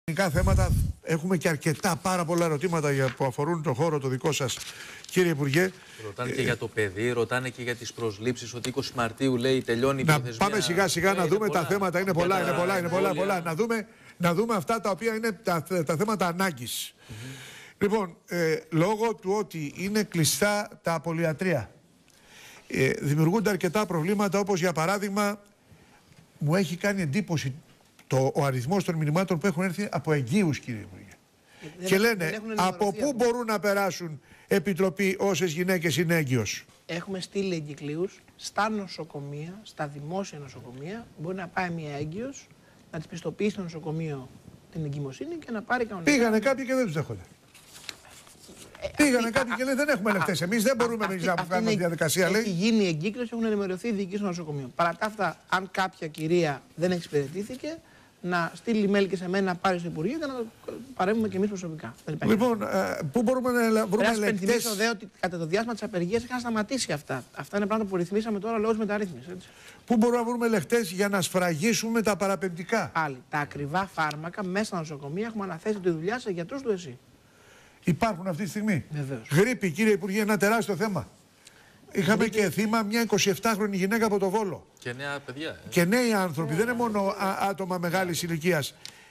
Θέματα, έχουμε και αρκετά πάρα πολλά ερωτήματα που αφορούν το χώρο το δικό σας, κύριε Υπουργέ. Ρωτάνε και για το παιδί, ρωτάνε και για τις προσλήψεις, ότι 20 Μαρτίου λέει τελειώνει η προθεσμία. Πάμε σιγά σιγά να δούμε τα θέματα, είναι πολλά. Να δούμε αυτά τα οποία είναι τα θέματα ανάγκης. Λοιπόν, λόγω του ότι είναι κλειστά τα πολυιατρία, δημιουργούνται αρκετά προβλήματα, όπως για παράδειγμα, μου έχει κάνει εντύπωση ο αριθμός των μηνυμάτων που έχουν έρθει από εγγύους, κύριε Υπουργέ. Και λένε από πού μπορούν να περάσουν επιτροπή όσες γυναίκες είναι έγκυος. Έχουμε στείλει εγκυκλίους στα νοσοκομεία, στα δημόσια νοσοκομεία. Μπορεί να πάει μια έγκυος, να της πιστοποιήσει στο νοσοκομείο την εγκυμοσύνη και να πάρει κανονικά. Πήγανε κάποιοι και δεν τους δέχονται. Πήγανε κάποιοι και λένε δεν έχουμε λεφτές. Εμείς δεν μπορούμε να κάνουμε τη διαδικασία. Έχει γίνει η εγκύκλωση, έχουν ενημερωθεί οι διοικητές των νοσοκομείων. Παρά τα αυτά, αν κάποια κυρία δεν εξυπηρετήθηκε, να στείλει mail και σε μένα να πάρει στο Υπουργείο και να παρέμβουμε και εμείς προσωπικά. Λοιπόν, πού μπορούμε να βρούμε λεπτές. Να υπενθυμίσω δε ότι κατά το διάστημα της απεργίας είχαν σταματήσει αυτά. Αυτά είναι πράγματα που ρυθμίσαμε τώρα λόγω μεταρρύθμισης. Πού μπορούμε να βρούμε λεχτές για να σφραγίσουμε τα παραπεμπτικά. Πάλι, τα ακριβά φάρμακα μέσα στα νοσοκομεία έχουμε αναθέσει τη δουλειά σε γιατρούς του ΕΣΥ. Υπάρχουν αυτή τη στιγμή. Βεβαίως. Γρίπη, κύριε Υπουργέ, ένα τεράστιο θέμα. Είχαμε και θύμα μια 27χρονη γυναίκα από το Βόλο. Και νέα παιδιά. Και νέοι άνθρωποι, δεν είναι μόνο άτομα μεγάλης ηλικίας.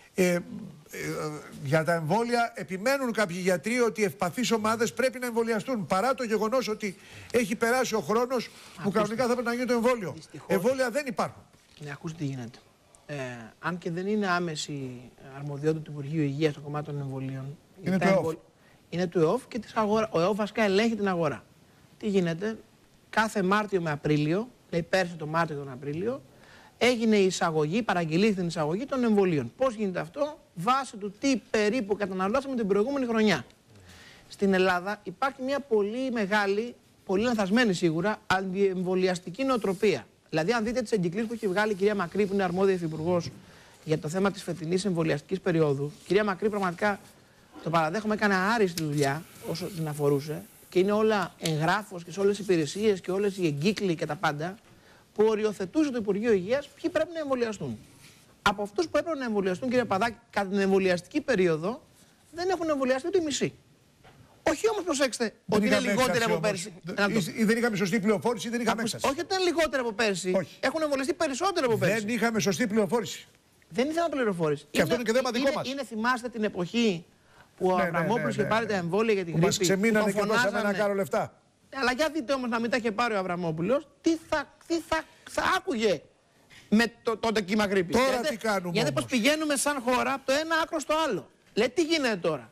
Για τα εμβόλια επιμένουν κάποιοι γιατροί ότι οι ευπαθείς ομάδες πρέπει να εμβολιαστούν. Παρά το γεγονός ότι έχει περάσει ο χρόνος που κανονικά θα πρέπει να γίνει το εμβόλιο. Δυστυχώς. Εμβόλια δεν υπάρχουν. Ναι, ακούστε τι γίνεται. Αν και δεν είναι άμεση αρμοδιότητα του Υπουργείου Υγείας στο κομμάτι των εμβολίων. Είναι του ΕΟΦ. Είναι του ΕΟΦ και της αγοράς. Ο ΕΟΦ βασικά ελέγχει την αγορά. Τι γίνεται, κάθε Μάρτιο με Απρίλιο, λέει πέρσι το Μάρτιο και τον Απρίλιο, έγινε η εισαγωγή, παραγγελήθηκε την εισαγωγή των εμβολίων. Πώς γίνεται αυτό, βάσει του τι περίπου καταναλώσαμε την προηγούμενη χρονιά. Στην Ελλάδα υπάρχει μια πολύ μεγάλη, πολύ λανθασμένη σίγουρα, αντιεμβολιαστική νοοτροπία. Δηλαδή, αν δείτε τις εγκυκλίσεις που έχει βγάλει η κυρία Μακρύ, που είναι αρμόδια υφυπουργός για το θέμα της φετινής εμβολιαστικής περίοδου, η κυρία Μακρύ πραγματικά το παραδέχομαι, έκανε άριστη δουλειά όσο την αφορούσε. Και είναι όλα εγγράφος και σε όλες τις υπηρεσίες και όλες οι εγκύκλοι και τα πάντα, που οριοθετούσε το Υπουργείο Υγείας ποιοι πρέπει να εμβολιαστούν. Από αυτούς που έπρεπε να εμβολιαστούν, κύριε Παπαδάκη, κατά την εμβολιαστική περίοδο, δεν έχουν εμβολιαστεί ούτε οι μισοί. Όχι όμως, προσέξτε, ότι είναι λιγότεροι από πέρσι. Ή δεν είχαμε σωστή πληροφόρηση ή δεν είχαμε έξαρση. Όχι ότι είναι λιγότεροι από πέρσι. Όχι. Έχουν εμβολιαστεί περισσότερο από πέρσι. Δεν είχαμε σωστή πληροφόρηση. Δεν ήθελα πληροφόρηση. Και αυτό είναι και θέμα δικό μας. Θυμάστε την εποχή που ο Αβραμόπουλος είχε πάρει τα εμβόλια για την γρήπη. Μας ξεμείνανε και δώσαμε να κάνω λεφτά. Αλλά για δείτε όμως, να μην τα είχε πάρει ο Αβραμόπουλος, τι θα άκουγε με τότε κύμα γρήπη. Τώρα τι κάνουμε. Γιατί πως πηγαίνουμε σαν χώρα από το ένα άκρο στο άλλο. Λέει, τι γίνεται τώρα.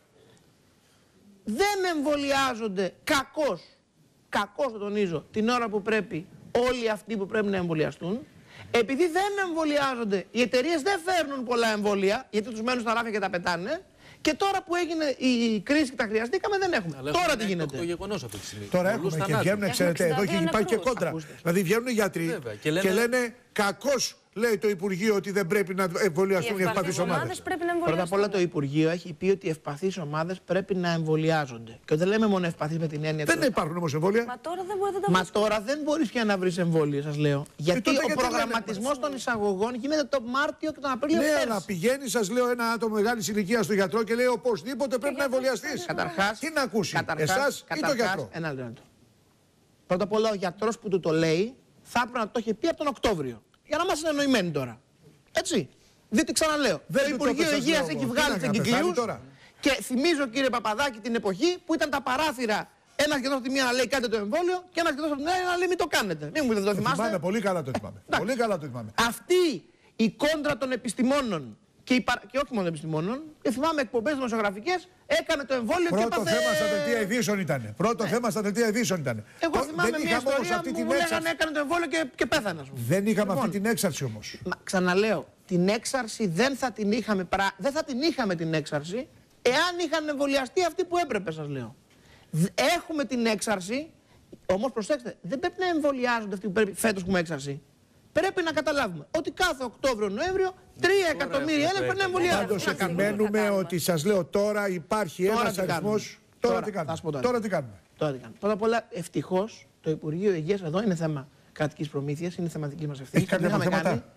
Δεν εμβολιάζονται κακώς το τονίζω, την ώρα που πρέπει όλοι αυτοί που πρέπει να εμβολιαστούν. Επειδή δεν εμβολιάζονται, οι εταιρείες δεν φέρνουν πολλά εμβόλια, γιατί τους μένουν στα ράφια και τα πετάνε. Και τώρα που έγινε η κρίση και τα χρειαστήκαμε, δεν έχουμε. Αλλά τώρα τι γίνεται. Το γεγονός αυτή τη στιγμή. Τώρα έχουμε και βγαίνουν, ξέρετε, εδώ και υπάρχει και κόντρα. Δηλαδή βγαίνουν οι γιατροί και λένε κακώς, λέει το Υπουργείο, ότι δεν πρέπει να εμβολιαστούν οι ευπαθείς ομάδες. Πρώτα απ' όλα το Υπουργείο έχει πει ότι οι ευπαθείς ομάδες πρέπει να εμβολιάζονται. Και δεν λέμε μόνο ευπαθείς με την έννοια. Δεν υπάρχουν όμως εμβόλια. Μα τώρα δεν μπορείς πια να βρεις εμβόλια, σας λέω. Γιατί ο προγραμματισμός των εισαγωγών γίνεται το Μάρτιο και τον Απρίλιο. Ναι, αλλά πηγαίνει, σας λέω, ένα άτομο μεγάλης ηλικίας στο γιατρό και λέει οπωσδήποτε πρέπει να εμβολιαστείς. Καταρχάς, τι να ακούσει, εσάς ή το γιατρό. Ένα λεπτό. Πρώτα απ' όλα ο γιατρός που του το λέει θα έπρεπε να το έχει πει από τον Οκτώβριο. Για να είμαστε εννοημένοι τώρα. Έτσι. Δείτε, ξαναλέω. Το Υπουργείο Υγείας έχει βγάλει τις εγκυκλίους. Και θυμίζω, κύριε Παπαδάκη, την εποχή που ήταν τα παράθυρα. Ένας γιατρός από τη μία να λέει κάντε το εμβόλιο και ένας γιατρός από την άλλη να λέει μην το κάνετε. Μην μου το θυμάστε. Πολύ καλά το θυμάμαι. Πολύ καλά το θυμάμαι. Αυτή η κόντρα των επιστημόνων και όχι μόνο των επιστημόνων, και θυμάμαι εκπομπές δημοσιογραφικές, έκανε το εμβόλιο και Πρώτο θέμα στα δελτία ειδήσεων ήταν. Πρώτο θέμα στα δελτία ειδήσεων ήταν. Εγώ θυμάμαι μια ιστορία που μου λέγανε έκανε το εμβόλιο και πέθανα. Δεν είχαμε αυτή την έξαρση όμως. Ξαναλέω, την έξαρση δεν θα την είχαμε την έξαρση εάν είχαν εμβολιαστεί αυτοί που έπρεπε, σας λέω. Έχουμε την έξαρση, όμως προσέξτε, δεν πρέπει να εμβολιάζονται αυτοί που πρέπει φέτος που έχουμε έξαρση. Πρέπει να καταλάβουμε ότι κάθε Οκτώβριο-Νοέμβριο 3 εκατομμύρια Έλληνες πρέπει να εμβολιάζονται. Πάντως επιμένουμε ότι σας λέω τώρα υπάρχει ένας αριθμός. Τώρα τι κάνουμε. Τώρα τι κάνουμε. Πρώτα απ' όλα, ευτυχώς το Υπουργείο Υγείας εδώ είναι θέμα κρατικής προμήθειας, είναι θεματική μας ευθύνη. Έχει κάποια θέματα.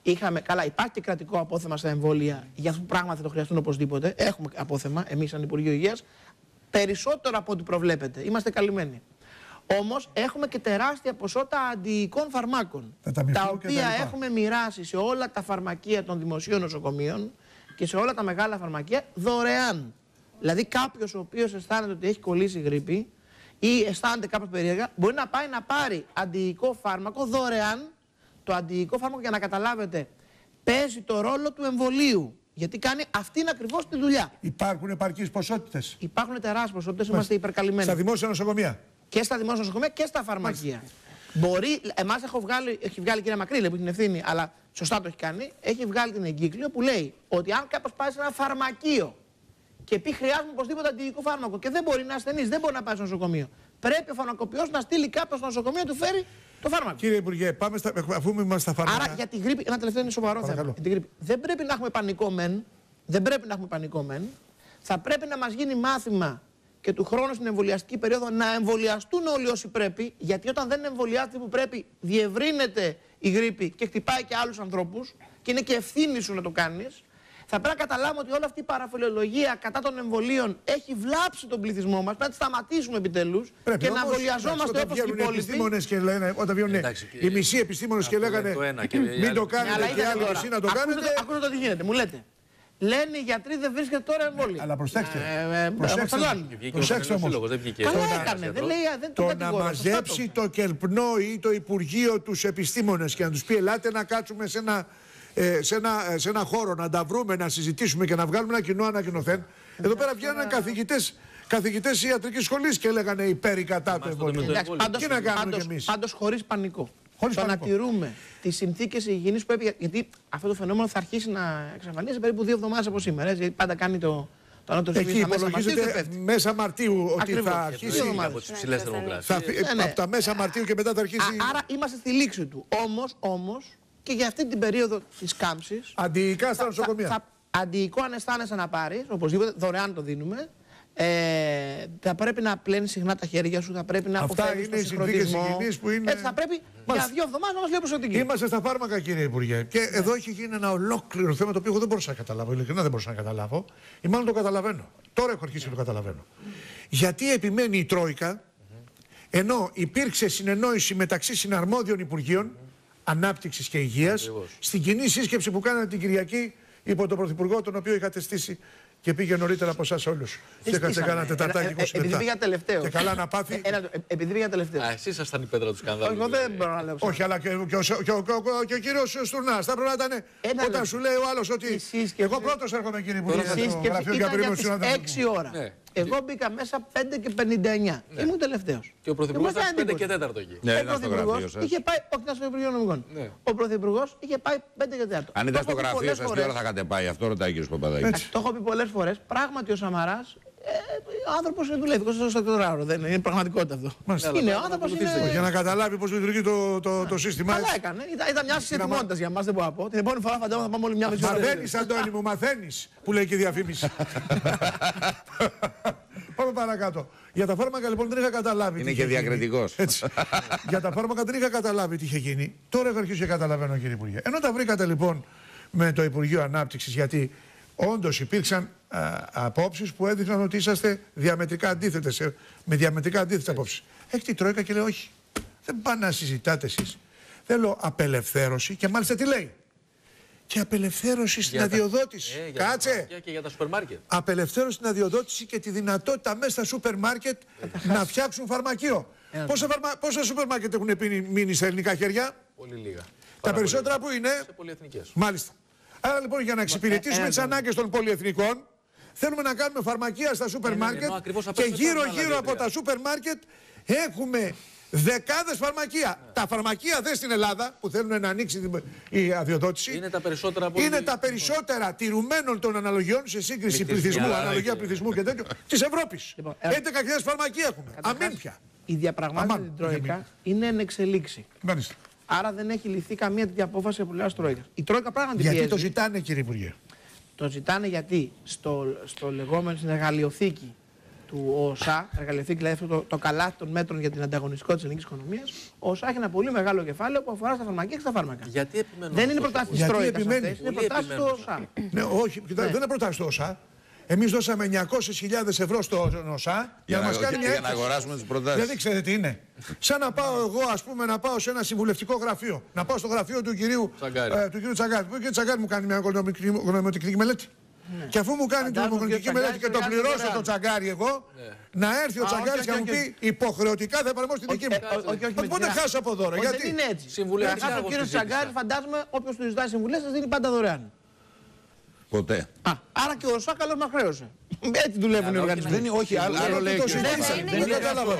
Καλά, υπάρχει και κρατικό απόθεμα στα εμβόλια για αυτό που πράγματι θα το χρειαστούν οπωσδήποτε. Έχουμε απόθεμα, εμείς σαν Υπουργείο Υγείας, περισσότερο από ό,τι προβλέπετε. Είμαστε καλυμμένοι. Όμως έχουμε και τεράστια ποσότητα αντιοικών φαρμάκων, τα οποία έχουμε μοιράσει σε όλα τα φαρμακεία των δημοσίων νοσοκομείων και σε όλα τα μεγάλα φαρμακεία δωρεάν. Δηλαδή κάποιος ο οποίος αισθάνεται ότι έχει κολλήσει γρίπη ή αισθάνεται κάπως περίεργα, μπορεί να πάει να πάρει αντιοικό φάρμακο δωρεάν. Το αντιοικό φάρμακο, για να καταλάβετε, παίζει το ρόλο του εμβολίου. Γιατί κάνει αυτήν ακριβώς τη δουλειά. Υπάρχουν επαρκείς ποσότητες? Υπάρχουν τεράστιες ποσότητες, είμαστε υπερκαλυμμένοι. Στα δημόσια νοσοκομεία? Και στα δημόσια νοσοκομεία και στα φαρμακεία. Μπορεί, εμάς έχει βγάλει η κυρία Μακρύλε που έχει την ευθύνη, αλλά σωστά το έχει κάνει, έχει βγάλει την εγκύκλιο που λέει ότι αν κάποιος πάει σε ένα φαρμακείο και πει χρειάζομαι οπωσδήποτε αντιοικό φάρμακο και δεν μπορεί να ασθενείς, δεν μπορεί να πάει στο νοσοκομείο. Πρέπει ο φαρμακοποιός να στείλει κάποιος στο νοσοκομείο του φέρει το φάρμακο. Κύριε Υπουργέ, αφού είμαστε στα φάρμακα. Άρα για την γρίπη, ένα τελευταίο είναι σοβαρό θέμα. Για την γρίπη. Δεν πρέπει να έχουμε πανικό μεν. Δεν πρέπει να έχουμε πανικό μεν. Θα πρέπει να μας γίνει μάθημα και του χρόνου στην εμβολιαστική περίοδο να εμβολιαστούν όλοι όσοι πρέπει. Γιατί όταν δεν εμβολιάζεται που πρέπει, διευρύνεται η γρίπη και χτυπάει και άλλους ανθρώπους. Και είναι και ευθύνη σου να το κάνεις. Θα πρέπει να καταλάβουμε ότι όλη αυτή η παραφιλολογία κατά των εμβολίων έχει βλάψει τον πληθυσμό μας. Πρέπει να τη σταματήσουμε επιτέλους και να εμβολιαζόμαστε όπως οι υπόλοιποι. Επιστήμονες και λένε, όταν βγαίνουν οι μισοί επιστήμονες και λέγανε μην το κάνετε και άλλοι μισοί να το κάνετε. Ακούστε το τι γίνεται, μου λέτε. Λένε οι γιατροί δεν βρίσκεται τώρα εμβόλιο. Αλλά προσέξτε. Προσέξτε όμως. Καλά έκανε. Το να μαζέψει το ΚΕΛΠΝΟ ή το Υπουργείο τους επιστήμονες και να τους πει ελάτε να κάτσουμε σε ένα χώρο, να τα βρούμε, να συζητήσουμε και να βγάλουμε ένα κοινό ανακοινωθέν. Εδώ πέρα βγαίνουν καθηγητές ιατρικής σχολής και λέγανε υπέρ ή κατά το εμβόλιο. Τι να κάνουμε κι εμείς? Πάντως χωρίς πανικό. Να τηρούμε τις συνθήκες υγιεινής που έπαιγε. Γιατί αυτό το φαινόμενο θα αρχίσει να εξαφανίζεται περίπου 2 εβδομάδες από σήμερα. Γιατί πάντα κάνει το ανώτερο εκεί υπολογίζεται μέσα Μαρτίου ότι θα αρχίσει. Από τις ψηλές θερμοκρασίες. Από τα μέσα Μαρτίου και μετά θα αρχίσει. Άρα είμαστε στη λήξη του. Όμως και για αυτή την περίοδο της κάμψης. Αντιοικά στα νοσοκομεία. Αντιοικό αν αισθάνεσαι να πάρεις, οπωσδήποτε δωρεάν το δίνουμε. Θα πρέπει να πλένεις συχνά τα χέρια σου, θα πρέπει να αποφεύγεις τον συγχρονισμό. Έτσι θα πρέπει για 2 εβδομάδες να μας λέει προσωπική. Είμαστε στα φάρμακα, κύριε Υπουργέ. Και εδώ έχει γίνει ένα ολόκληρο θέμα το οποίο εγώ δεν μπορούσα να καταλάβω. Ειλικρινά δεν μπορούσα να καταλάβω. Ή μάλλον το καταλαβαίνω. Τώρα έχω αρχίσει να το καταλαβαίνω. Γιατί επιμένει η Τρόικα, ενώ υπήρξε συνεννόηση μεταξύ συναρμόδιων Υπουργείων Ανάπτυξης και Υγείας στην κοινή σύσκεψη που κάνανε την Κυριακή υπό τον Πρωθυπουργό, τον οποίο είχατε στήσει και πήγε νωρίτερα από εσάς όλους. Και έκατσε κάνα τεταρτάκι 20 λεπτά. Επειδή πήγα τελευταίο. Και καλά να πάθει. Επειδή πήγα τελευταίο. Εσείς ήσασταν η πέτρα του σκανδάλου. Εγώ δεν μπορώ να λέω. Όχι, αλλά και ο κύριος Στουρνάς. Θα πρέπει να ήταν όταν σου λέει ο άλλος ότι. Εγώ πρώτος έρχομαι, κύριε Υπουργέ. Ήταν για τις 6 ώρα. Εγώ μπήκα μέσα 5 και 59. Ήμουν τελευταίος. Και ο Πρωθυπουργός ήταν 5 και 4 εκεί. Ο Πρωθυπουργός είχε πάει. Όχι, ήταν στο Υπουργείο Νομικών. Ο Πρωθυπουργός είχε πάει 5 και 4. Αν ήταν στο γραφείο σας, τι ώρα θα είχατε πάει? Αυτό ρωτάει ο κ. Παπαδάκης. Το έχω πει πολλές φορές. Πράγματι ο Σαμαράς. Ο άνθρωπος είναι δουλεύει 24ωρο, δεν είναι πραγματικότητα αυτό. Είναι ο άνθρωπος. Για να καταλάβει πώς λειτουργεί το σύστημα. Καλά έκανε. Ήταν μια ετοιμότητας για μας, δεν μπορώ να πω. Την επόμενη φορά φαντάζομαι θα πάμε όλοι μια μισή ώρα. Μαθαίνεις, Αντώνη μου, μαθαίνεις, που λέει και η διαφήμιση. Πάμε παρακάτω. Για τα φάρμακα λοιπόν δεν είχα καταλάβει. Είναι και διακριτικός. Για τα φάρμακα δεν είχα καταλάβει τι είχε γίνει. Τώρα έχω αρχίσει και καταλαβαίνω, κύριε Υπουργέ. Ενώ τα βρήκατε λοιπόν με το Υπουργείο Ανάπτυξης, γιατί όντως υπήρξαν απόψεις που έδειχναν ότι είσαστε διαμετρικά αντίθετες, με διαμετρικά αντίθετες απόψεις. Έχει η Τρόικα και λέει όχι, δεν πάνε να συζητάτε εσείς. Θέλω απελευθέρωση και μάλιστα τι λέει? Και απελευθέρωση στην αδειοδότηση. Κάτσε! Και για τα σούπερ μάρκετ. Απελευθέρωση στην αδειοδότηση και τη δυνατότητα μέσα στα σούπερ μάρκετ να φτιάξουν φαρμακείο. Πόσα σούπερ μάρκετ έχουν μείνει στα ελληνικά χέρια? Πολύ λίγα. Τα περισσότερα που είναι? Σε πολυεθνικές. Μάλιστα. Άρα λοιπόν για να εξυπηρετήσουμε τις ανάγκες των πολυεθνικών θέλουμε να κάνουμε φαρμακεία στα σούπερ μάρκετ και γύρω από τα σούπερ μάρκετ έχουμε δεκάδες φαρμακεία. Τα φαρμακεία δεν στην Ελλάδα που θέλουν να ανοίξει η αδειοδότηση είναι τα περισσότερα τηρουμένων των αναλογιών σε σύγκριση πληθυσμού, αναλογία πληθυσμού και τέτοιο της Ευρώπης. 11.000 φαρμακεία έχουμε. Αμήν πια. Η διαπραγμάτευση με την Τρόικα είναι εν εξελίξη. Άρα δεν έχει ληφθεί καμία τέτοια απόφαση από πλευράς Τρόικας. Η Τρόικα πράγματι γιατί το ζητάνε, κύριε Υπουργέ? Το ζητάνε γιατί στο λεγόμενο στην εργαλειοθήκη του ΟΣΑ, εργαλειοθήκη δηλαδή αυτό το καλάθι των μέτρων για την ανταγωνιστικότητα της ελληνικής οικονομίας, ο ΟΣΑ έχει ένα πολύ μεγάλο κεφάλαιο που αφορά στα φαρμακεία και στα φάρμακα. Γιατί επιμένω? Δεν είναι προτάσεις της Τρόικας αυτές, είναι προτάσεις του ΟΣΑ. Ναι, όχι, δεν είναι προτάσεις του ΟΣΑ. Εμείς δώσαμε 900.000 ευρώ στο ΟΣΑ Για να μας κάνει μια να έκθεση. αγοράσουμε τις προτάσεις. Δηλαδή, ξέρετε τι είναι. Σαν να πάω εγώ, ας πούμε, να πάω σε ένα συμβουλευτικό γραφείο. Να πάω στο γραφείο του κυρίου Τσαγκάρη. Που ο κύριος Τσαγκάρη μου κάνει μια οικονομική μελέτη. Ναι. Και αφού μου κάνει την οικονομική μελέτη και τον πληρώσω τον Τσαγκάρη εγώ, να έρθει ο Τσαγκάρης και να μου πει υποχρεωτικά θα εφαρμόσει τη δική μου. Πότε χάσω από δώρο? Γιατί δεν είναι έτσι. Ο κύριος Τσαγκάρης, φαντάζομαι, όποιος του ζητάει συμβουλές, σας δίνει πάντα δωρεάν. Ποτέ. Άρα και ο ΟΣΑ καλώς μας χρέωσε. Έτσι δουλεύουν οι οργανισμοί. Όχι, άλλο λέει και ο Δεν κατάλαβα.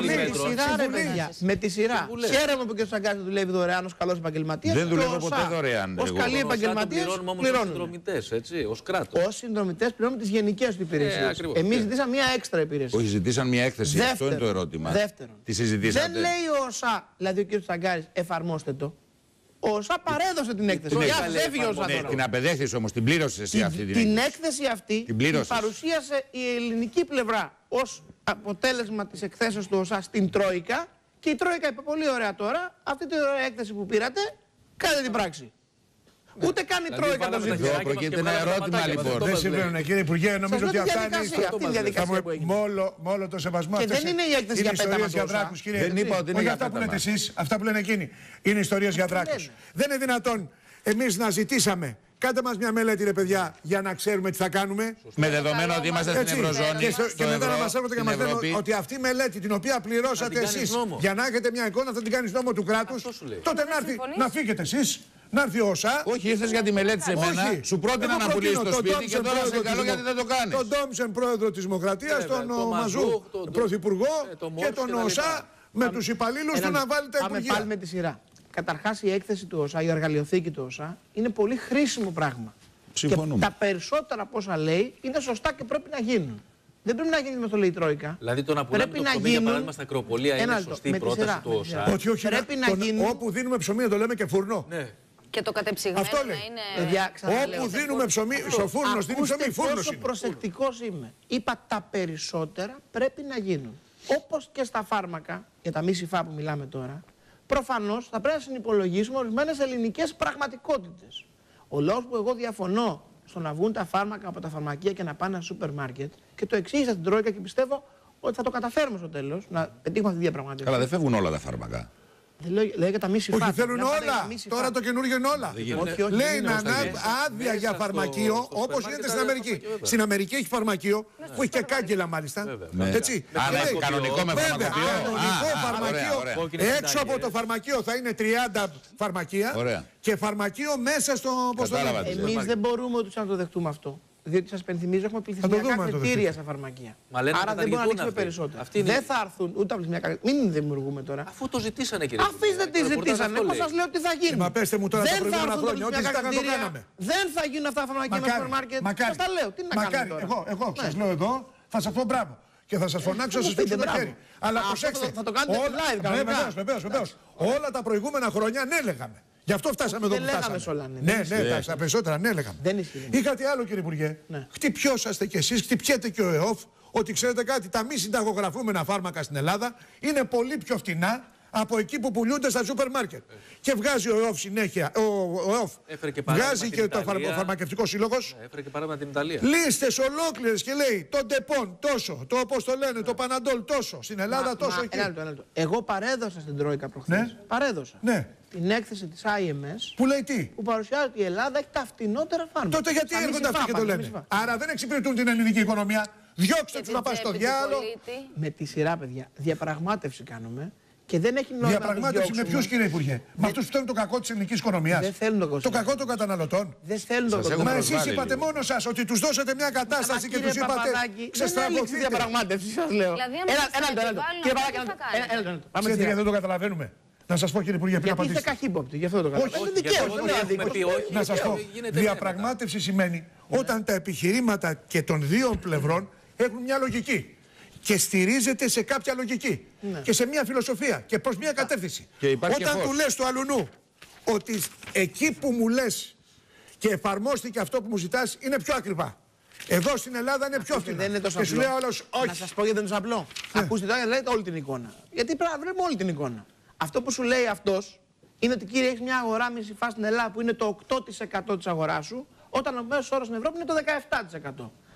Με τη σειρά. Χαίρομαι που και ο Τσαγκάρης δουλεύει δωρεάν ως καλός επαγγελματίας. Δεν δουλεύω ποτέ δωρεάν. Ως καλοί επαγγελματίες πληρώνουμε. Ως συνδρομητές, έτσι, ως κράτος. Ως συνδρομητές πληρώνουμε τις γενικές του υπηρεσίες. Εμείς ζητήσαμε μια έξτρα υπηρεσία. Όχι, ζητήσαν μια έκθεση. Αυτό είναι το ερώτημα. Δεύτερον, Τι συζητήσατε? δεν λέει ο ΟΣΑ, δηλαδή ο κ. Τσαγκάρης, εφαρμόστε το. Ο ΟΣΑ παρέδωσε την έκθεση. Έφυγε ο ΟΣΑ τώρα. Την απεδέχθηκες όμως, την πλήρωσες εσύ αυτή την έκθεση αυτή την παρουσίασε η ελληνική πλευρά ως αποτέλεσμα της εκθέσεως του ΟΣΑ στην Τρόικα και η Τρόικα είπε πολύ ωραία τώρα, αυτή την έκθεση που πήρατε, κάντε την πράξη. Ούτε καν η Τρόικα το ζήτησε. Εδώ προκύπτει ένα ερώτημα λοιπόν. Δεν συμβαίνουν, κύριε Υπουργέ, νομίζω ότι αυτά είναι αυτή η διαδικασία που έγινε. με όλο το σεβασμό. Και δεν είναι η έκθεση για πέταμα του ΟΣΑ. Δεν είπα ότι είναι για αυτά που λέτε εσείς, αυτά που λένε εκείνοι. Είναι ιστορίες για δράκους. Δεν είναι δυνατόν εμείς να ζητήσαμε. Κάντε μας μια μελέτη, ρε παιδιά, για να ξέρουμε τι θα κάνουμε. Με δεδομένο ότι είμαστε στην Ευρωζώνη. Και μετά να μας έρχονται και να μας λένε ότι αυτή η μελέτη την οποία πληρώσατε εσείς για να έχετε μια εικόνα θα την κάνεις νόμο του κράτους. Τότε να έρθει να φύγετε εσείς. Να έρθει ο ΟΣΑ. Όχι, ήρθες για τη μελέτη σε μένα. Σου πρότεινα να πουλήσεις το σπίτι και τώρα σε καλό γιατί δεν το κάνεις. Τον Ντόμψεν πρόεδρο της Δημοκρατίας, τον Μαζού πρωθυπουργό και τον ΟΣΑ με τους υπαλλήλους του να βάλει τα υπουργεία. Πάμε πάλι με τη σειρά. Καταρχάς η έκθεση του ΟΣΑ, η εργαλειοθήκη του ΟΣΑ, είναι πολύ χρήσιμο πράγμα. Συμφωνούμε. Και τα περισσότερα από όσα λέει είναι σωστά και πρέπει να γίνουν. Δεν πρέπει να γίνει με το λέει η Τρόικα. Δηλαδή το να πουλάμε το ψωμί για παράδειγμα στα Ακροπολία είναι σωστή πρόταση του ΟΣΑ. Όχι, πρέπει να γίνουν. Όπου δίνουμε ψωμί να το λέμε και φουρνό. Και το κατεψυγμένο αυτό λέει. είναι... Όπου δίνουμε ψωμί, στο φούρνο, δίνουμε ψωμί, φούρνος πόσο είναι. προσεκτικός είμαι. Είπα τα περισσότερα πρέπει να γίνουν. Όπως και στα φάρμακα, για τα μη συφά που μιλάμε τώρα, προφανώς θα πρέπει να συνυπολογίσουμε ορισμένες ελληνικές πραγματικότητες. Ο λόγος που εγώ διαφωνώ στο να βγουν τα φάρμακα από τα φαρμακεία και να πάνε στα σούπερ μάρκετ και το εξήγησα στην Τρόικα και πιστεύω ότι θα το καταφέρουμε στο τέλος να πετύχουμε αυτή τη διαπραγμάτευση. Καλά, δεν φεύγουν όλα τα φάρμακα. Λέει για τα μη συφά. Όχι, θέλουν όλα. Τώρα το καινούργιο είναι όλα. Λέει να άδεια για φαρμακείο όπως γίνεται στην Αμερική. Στην Αμερική έχει φαρμακείο που έχει και κάγκελα μάλιστα. Έτσι. Κανονικό με φαρμακείο. Φαρμακείο. Έξω από το φαρμακείο θα είναι 30 φαρμακεία και φαρμακείο μέσα στο. Εμείς δεν μπορούμε ούτως να το δεχτούμε αυτό. Διότι σας πενθυμίζω έχουμε πληθυσμιακά κριτήρια στα φαρμακεία. Άρα δεν μπορούμε να ανοίξουμε περισσότερα. Δεν θα έρθουν ούτε τα πληθυσμιακά κριτήρια. Μην δημιουργούμε τώρα. Αφού το ζητήσανε, κύριε. Αφήστε τι ζητήσανε. Εγώ σας λέω τι θα γίνει. Μα πέστε μου τώρα τα προηγούμενα χρόνια. Ό,τι ζητάγανε το κάναμε. Δεν θα γίνουν αυτά τα φαρμακεία με σούπερ μάρκετ. Σας τα λέω. Τι να κάνουμε τώρα. Εγώ σας λέω εδώ, θα σας πω μπράβο. Και θα σας φωνάξω να σας πείτε το χέρι. Αλλά προσέξτε. Θα το κάνετε live. Βεβαίως. Όλα τα προηγούμενα χρόνια ναι λέγαμε. Γι' αυτό φτάσαμε εδώ που φτάσαμε. Ναι, τα περισσότερα ναι λέγαμε. Ή κάτι άλλο, κύριε Υπουργέ. Χτυπιόσαστε κι εσείς, χτυπιέται και ο ΕΟΦ, ότι ξέρετε κάτι, τα μη συνταγογραφούμενα φάρμακα στην Ελλάδα είναι πολύ πιο φτηνά από εκεί που πουλούνται στα σούπερ μάρκετ. Και βγάζει ο ΕΟΦ συνέχεια. Ο ΕΟΦ βγάζει και το φαρμακευτικό σύλλογος. Έφερε και παράδειγμα την Ιταλία. Λίστες ολόκληρες και λέει το Ντεπών τόσο, το όπως το λένε, το Παναντόλ τόσο. Στην Ελλάδα τόσο εκεί. Εγώ παρέδωσα στην Τρόικα προχθές. Παρέδωσα. Την έκθεση της IMS που λέει τι? Που παρουσιάζει ότι η Ελλάδα έχει τα φτηνότερα φάρμακα. Τότε γιατί έρχονται αυτοί και το λένε? Άρα δεν εξυπηρετούν την ελληνική οικονομία. Διώξτε τους να πάει στο διάλογο. Με τη σειρά, παιδιά. Διαπραγμάτευση κάνουμε. Και δεν έχει νόημα. Διαπραγμάτευση με ποιους, κύριε Υπουργέ? Με αυτούς που θέλουν το κακό της ελληνικής οικονομίας. Δεν θέλουν το κακό των καταναλωτών. Δεν θέλουν το κακό. Μα εσείς είπατε μόνο σας ότι τους δώσατε μια κατάσταση και τους είπατε ξεστραβωθείτε. Δεν διαπραγμάτευση, σας λέω. Ξέρετε γιατί δεν το καταλαβαίνουμε? Να σας πω, κύριε Υπουργέ, πριν απαντήσετε. Είστε καχύποπτοι, γι' αυτό το καταλαβαίνετε. Να σας πω, διαπραγμάτευση σημαίνει όταν τα επιχειρήματα και των δύο πλευρών έχουν μια λογική. Και στηρίζεται σε κάποια λογική και σε μια φιλοσοφία και προς μια κατεύθυνση. Όταν του λες του αλουνού ότι εκεί που μου λες και εφαρμόστηκε αυτό που μου ζητάς είναι πιο ακριβά Εδώ στην Ελλάδα είναι πιο φθηνά. Δεν είναι τόσο και σου απλό. λέει όλος, όχι. Να σας πω γιατί δεν είναι τόσο απλό. Ακούστε τώρα, λέτε όλη την εικόνα. Γιατί πρέπει να βρούμε όλη την εικόνα. Αυτό που σου λέει αυτός είναι ότι κύριε, έχεις μια αγορά μισή φάση στην Ελλάδα που είναι το 8% της αγοράς σου, όταν ο μέσος όρος στην Ευρώπη είναι το 17%.